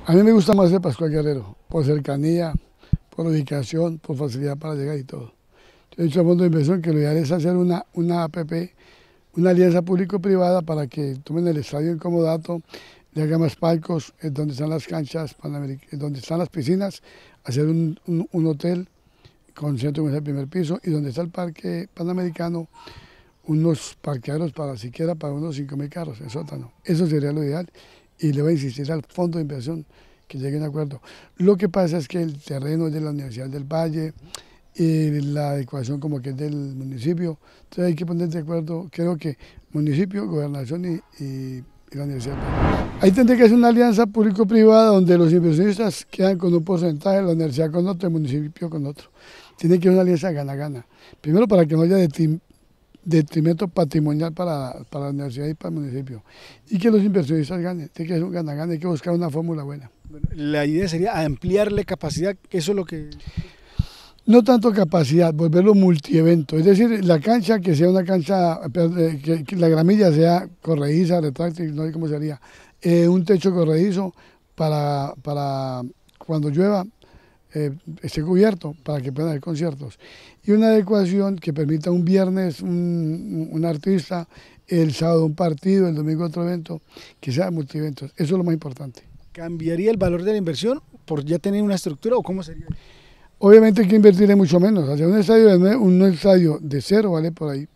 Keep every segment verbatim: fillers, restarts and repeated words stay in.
A mí me gusta más el Pascual Guerrero, por cercanía, por ubicación, por facilidad para llegar y todo. Yo he dicho al fondo de inversión que lo ideal es hacer una, una A P P, una alianza público-privada para que tomen el estadio en comodato, le hagan más palcos, eh, donde están las canchas, eh, donde están las piscinas, hacer un, un, un hotel con centro comercial primer piso y donde está el parque panamericano, unos parqueaderos para siquiera para unos cinco mil carros en sótano. Eso sería lo ideal y le voy a insistir al fondo de inversión que lleguen a acuerdo. Lo que pasa es que el terreno es de la Universidad del Valle y la adecuación como que es del municipio, entonces hay que poner de acuerdo, creo que municipio, gobernación y, y, y la Universidad del Valle. Ahí tendría que ser una alianza público-privada donde los inversionistas quedan con un porcentaje, la universidad con otro, el municipio con otro. Tiene que ser una alianza gana-gana. Primero para que no haya detrimento patrimonial para, para la universidad y para el municipio. Y que los inversionistas ganen, tiene que ser un gana-gana, hay que buscar una fórmula buena. Bueno, la idea sería ampliarle capacidad, eso es lo que... No tanto capacidad, volverlo multievento, es decir, la cancha que sea una cancha, que, que la gramilla sea corrediza, retráctil, no sé cómo sería, eh, un techo corredizo para, para cuando llueva, Eh, esté cubierto para que puedan haber conciertos y una adecuación que permita un viernes un, un artista, el sábado un partido, el domingo otro evento, que sea multieventos, eso es lo más importante. ¿Cambiaría el valor de la inversión por ya tener una estructura o cómo sería? Obviamente hay que invertir en mucho menos, hacia un estadio de, un estadio de cero vale por ahí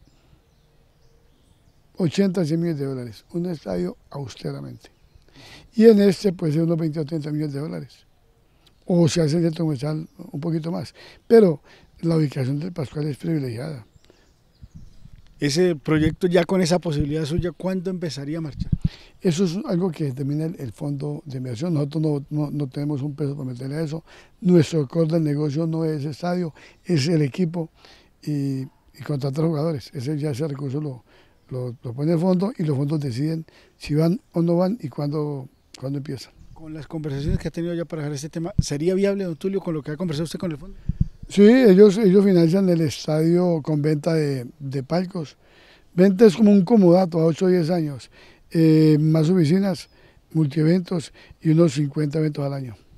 ochenta, cien millones de dólares, un estadio austeramente, y en este puede ser unos veinte o treinta millones de dólares. O se hace el centro comercial un poquito más, pero la ubicación del Pascual es privilegiada. Ese proyecto ya con esa posibilidad suya, ¿cuándo empezaría a marchar? Eso es algo que determina el, el fondo de inversión, nosotros no, no, no tenemos un peso para meterle a eso, nuestro core del negocio no es el estadio, es el equipo y, y contratar jugadores, ese ya ese recurso lo, lo, lo pone el fondo y los fondos deciden si van o no van y cuándo, cuándo empiezan. Con las conversaciones que ha tenido ya para dejar este tema, ¿sería viable, don Tulio, con lo que ha conversado usted con el fondo? Sí, ellos, ellos financian el estadio con venta de, de palcos. Venta es como un comodato a ocho o diez años, eh, más oficinas, multieventos y unos cincuenta eventos al año.